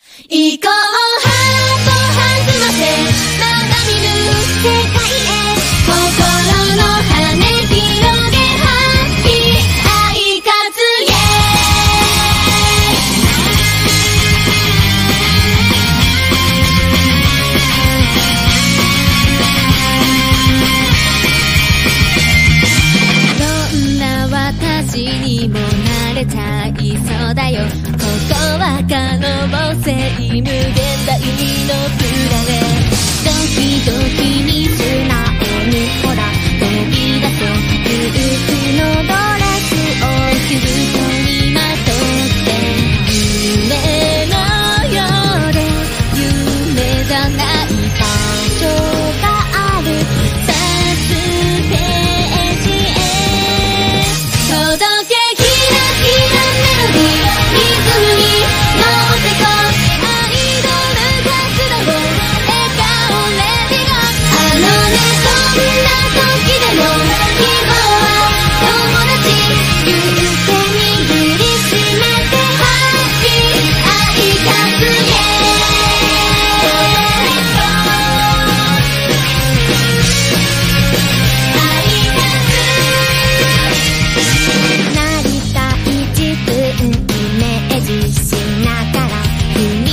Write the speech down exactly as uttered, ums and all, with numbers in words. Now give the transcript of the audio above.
行こうハート弾ませまだ見ぬ世界へ心の羽広げハッピー愛活イエーイどんな私にもなれちゃいそうだよここは可能性無限大のプラネドキドキに素直にほら飛び出そう憂鬱のドレスをキュートにまとって夢のようで夢じゃない場所があるさステージへ届けキラキラメロディーリズムに乗ってこアイドル活動を笑顔レディゴあのねそんな時でも希望は友達言って握りしめてハッピー愛活イエーイなりたい自分イメージしながら